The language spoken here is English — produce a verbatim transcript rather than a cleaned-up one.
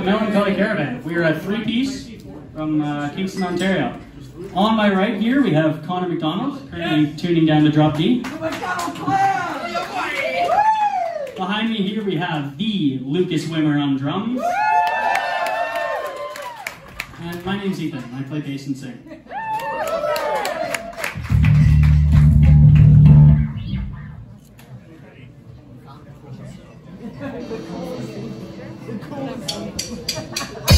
Melancholy Caravan. We are a three-piece from uh, Kingston, Ontario. On my right here, we have Connor McDonald, currently tuning down the drop D. Behind me here, we have the Lucas Wimmer on drums. And my name's Ethan. I play bass and sing. Cool.